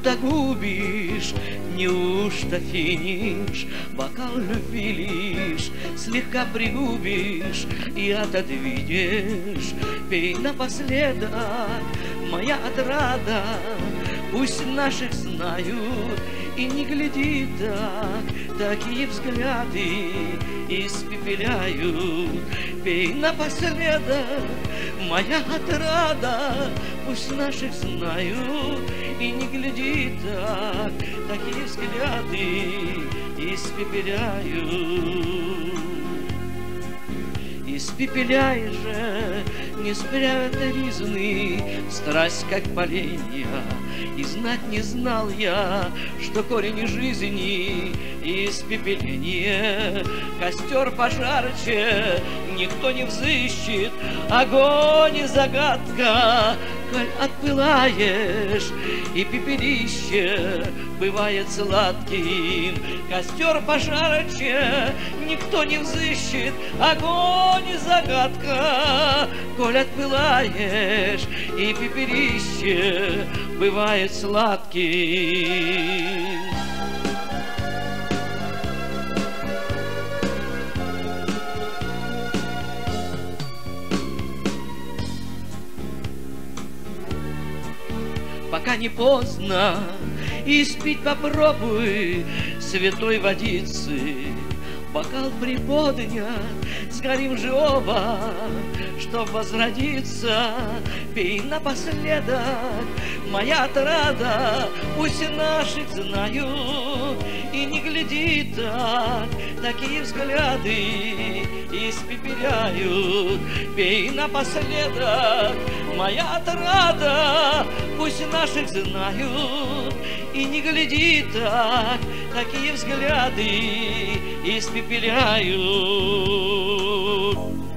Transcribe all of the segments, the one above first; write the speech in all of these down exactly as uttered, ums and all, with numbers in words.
будто губишь, неужто финиш? Бокал любви лишь слегка пригубишь и отодвинешь. Пей напоследок, моя отрада, пусть наших знают и не гляди так, такие взгляды испепеляют. Пей напоследок, моя отрада, пусть наших знают и не гляди так, такие взгляды испепеляют. Испепеляй же, не спрятай ризны, страсть как поленья, и знать не знал я, что корень жизни испепеление. Костер пожарче никто не взыщет, огонь и загадка, коль отпылаешь, и пепелище бывает сладким. Костер пожарче никто не взыщет, огонь и загадка, коль отпылаешь, и пепелище бывает сладким. Пока не поздно, испить попробуй святой водицы. Бокал приподнят, сгорим же оба, чтоб возродиться. Пей напоследок, моя отрада, пусть наших знают и не гляди так, такие взгляды испепеляют. Пей напоследок, моя отрада, пусть наших знают и не гляди так, такие взгляды испепеляют.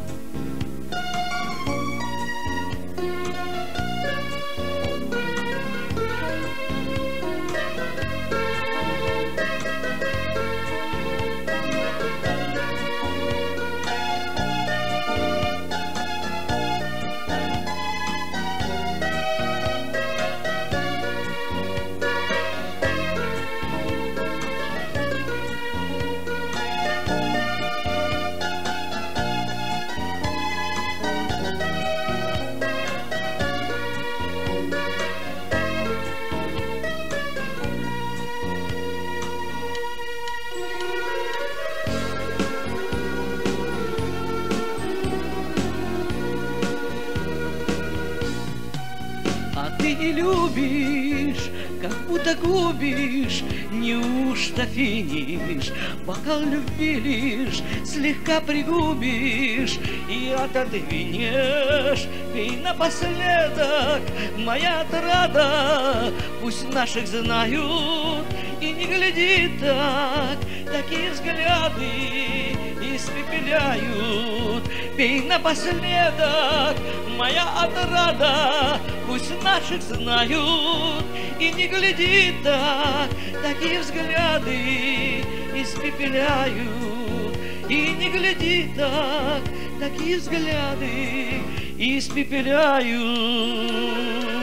Ты не любишь, как будто губишь, неужто финиш? Бокал любви лишь слегка пригубишь и отодвинешь. Пей напоследок, моя отрада, пусть наших знают и не гляди так, такие взгляды испепеляют. Пей напоследок, моя отрада, пусть наших знают и не гляди так, такие взгляды испепеляют. И не гляди так, такие взгляды испепеляют.